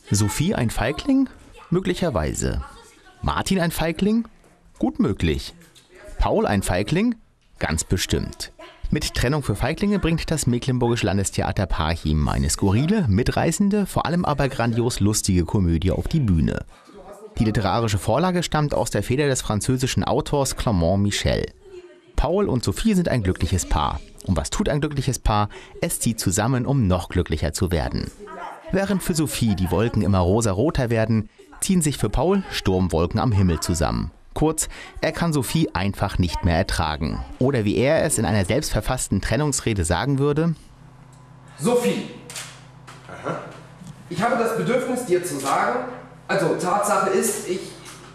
Sophie ein Feigling? Möglicherweise. Martin ein Feigling? Gut möglich. Paul ein Feigling? Ganz bestimmt. Mit Trennung für Feiglinge bringt das Mecklenburgische Landestheater Parchim eine skurrile, mitreißende, vor allem aber grandios lustige Komödie auf die Bühne. Die literarische Vorlage stammt aus der Feder des französischen Autors Clément Michel. Paul und Sophie sind ein glückliches Paar. Und was tut ein glückliches Paar? Es zieht zusammen, um noch glücklicher zu werden. Während für Sophie die Wolken immer rosaroter werden, ziehen sich für Paul Sturmwolken am Himmel zusammen. Kurz, er kann Sophie einfach nicht mehr ertragen. Oder wie er es in einer selbstverfassten Trennungsrede sagen würde: Sophie, ich habe das Bedürfnis, dir zu sagen, also Tatsache ist, ich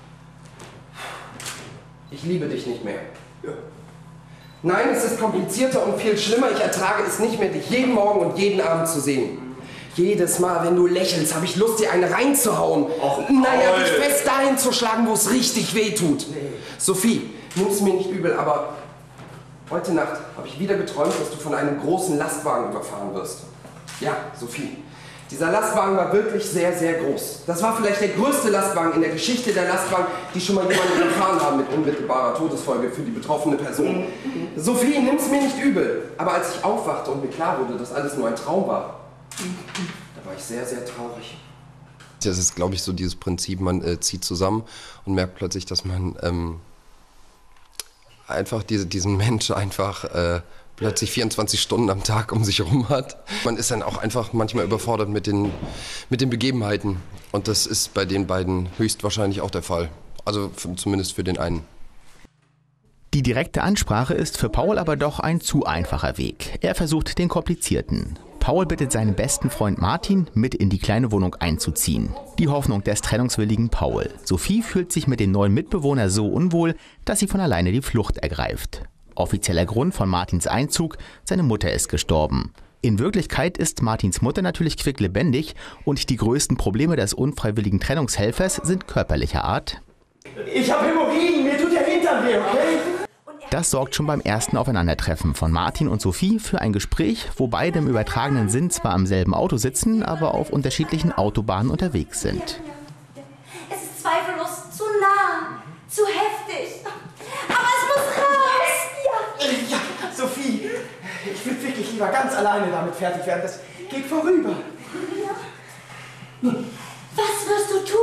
liebe dich nicht mehr. Ja. Nein, es ist komplizierter und viel schlimmer. Ich ertrage es nicht mehr, dich jeden Morgen und jeden Abend zu sehen. Jedes Mal, wenn du lächelst, habe ich Lust, dir eine reinzuhauen. Naja, dich fest dahin zu schlagen, wo es richtig weh tut. Nee. Sophie, nimm's mir nicht übel, aber heute Nacht habe ich wieder geträumt, dass du von einem großen Lastwagen überfahren wirst. Ja, Sophie, dieser Lastwagen war wirklich sehr, sehr groß. Das war vielleicht der größte Lastwagen in der Geschichte der Lastwagen, die schon mal jemanden überfahren haben mit unmittelbarer Todesfolge für die betroffene Person. Sophie, nimm's mir nicht übel, aber als ich aufwachte und mir klar wurde, dass alles nur ein Traum war, da war ich sehr, sehr traurig. Das ist, glaube ich, so dieses Prinzip, man zieht zusammen und merkt plötzlich, dass man einfach diesen Mensch einfach plötzlich 24 Stunden am Tag um sich herum hat. Man ist dann auch einfach manchmal überfordert mit den Begebenheiten. Und das ist bei den beiden höchstwahrscheinlich auch der Fall. Also zumindest für den einen. Die direkte Ansprache ist für Paul aber doch ein zu einfacher Weg. Er versucht den komplizierten. Paul bittet seinen besten Freund Martin, mit in die kleine Wohnung einzuziehen. Die Hoffnung des trennungswilligen Paul. Sophie fühlt sich mit dem neuen Mitbewohner so unwohl, dass sie von alleine die Flucht ergreift. Offizieller Grund von Martins Einzug: seine Mutter ist gestorben. In Wirklichkeit ist Martins Mutter natürlich quicklebendig und die größten Probleme des unfreiwilligen Trennungshelfers sind körperlicher Art. Ich habe Hämorrhoiden, mir tut der Hintern weh, okay? Das sorgt schon beim ersten Aufeinandertreffen von Martin und Sophie für ein Gespräch, wo beide im übertragenen Sinn zwar am selben Auto sitzen, aber auf unterschiedlichen Autobahnen unterwegs sind. Es ist zweifellos zu nah, zu heftig. Aber es muss raus! Ja, Sophie, ich würde wirklich lieber ganz alleine damit fertig werden. Das geht vorüber. Ja. Was wirst du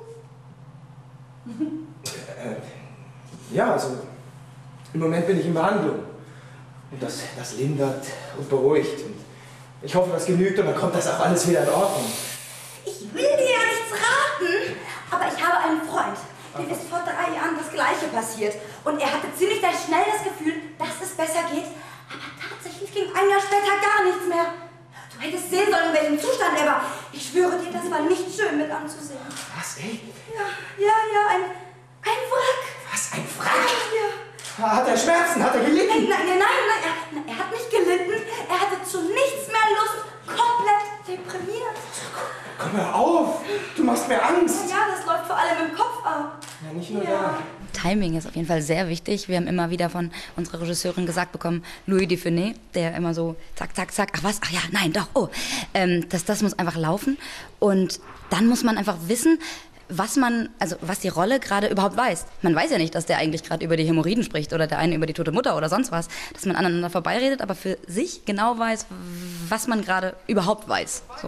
tun? Ja, also im Moment bin ich in Behandlung. Und das lindert und beruhigt. Und ich hoffe, das genügt und dann kommt das auch alles wieder in Ordnung. Ich will dir ja nichts raten, aber ich habe einen Freund. Dem ist vor 3 Jahren das Gleiche passiert. Und er hatte ziemlich schnell das Gefühl, dass es besser geht. Aber tatsächlich ging ein Jahr später gar nichts mehr. Du hättest sehen sollen, in welchem Zustand er war. Ich schwöre dir, das war nicht schön mit anzusehen. Was, ey? Ja, ein Wrack. Was, ein Wrack? Ja. Hat er Schmerzen? Hat er gelitten? Nein, er hat nicht gelitten. Er hatte zu nichts mehr Lust, komplett deprimiert. Komm, hör auf! Du machst mir Angst! Ja, das läuft vor allem im Kopf ab. Ja, nicht nur da. Timing ist auf jeden Fall sehr wichtig. Wir haben immer wieder von unserer Regisseurin gesagt bekommen, Louis Dufiné, der immer so zack, zack, zack, ach was, ach ja, nein, doch, oh. Das muss einfach laufen. Und dann muss man einfach wissen, was die Rolle gerade überhaupt weiß. Man weiß ja nicht, dass der eigentlich gerade über die Hämorrhoiden spricht oder der eine über die tote Mutter oder sonst was. Dass man aneinander vorbeiredet, aber für sich genau weiß, was man gerade überhaupt weiß. So.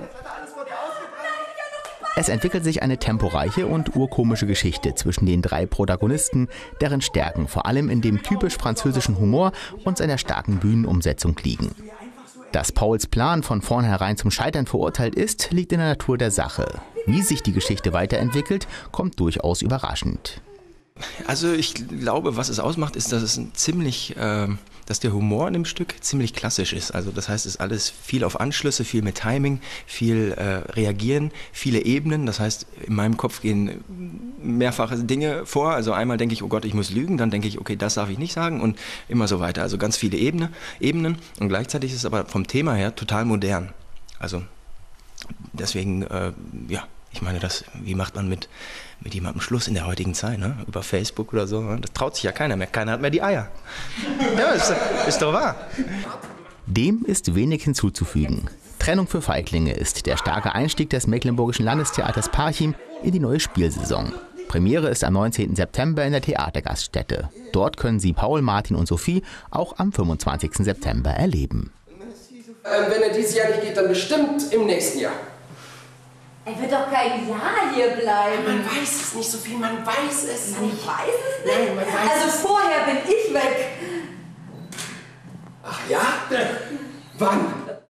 Es entwickelt sich eine temporeiche und urkomische Geschichte zwischen den 3 Protagonisten, deren Stärken vor allem in dem typisch französischen Humor und seiner starken Bühnenumsetzung liegen. Dass Pauls Plan von vornherein zum Scheitern verurteilt ist, liegt in der Natur der Sache. Wie sich die Geschichte weiterentwickelt, kommt durchaus überraschend. Also ich glaube, was es ausmacht, ist, dass es dass der Humor in dem Stück ziemlich klassisch ist. Also das heißt, es ist alles viel auf Anschlüsse, viel mit Timing, viel Reagieren, viele Ebenen. Das heißt, in meinem Kopf gehen mehrfache Dinge vor. Also einmal denke ich, oh Gott, ich muss lügen. Dann denke ich, okay, das darf ich nicht sagen und immer so weiter. Also ganz viele Ebenen. Und gleichzeitig ist es aber vom Thema her total modern. Also deswegen, ich meine, wie macht man mit jemandem Schluss in der heutigen Zeit, ne? Über Facebook oder so? Ne? Das traut sich ja keiner mehr. Keiner hat mehr die Eier. Ja, ist doch wahr. Dem ist wenig hinzuzufügen. Trennung für Feiglinge ist der starke Einstieg des Mecklenburgischen Landestheaters Parchim in die neue Spielsaison. Premiere ist am 19. September in der Theatergaststätte. Dort können Sie Paul, Martin und Sophie auch am 25. September erleben. Wenn er dieses Jahr nicht geht, dann bestimmt im nächsten Jahr. Er wird doch kein Jahr hier bleiben. Man weiß es nicht, Sophie, man weiß es Man nicht. weiß es nicht? Nein, man weiß also es vorher bin ich weg. Ach ja? Wann?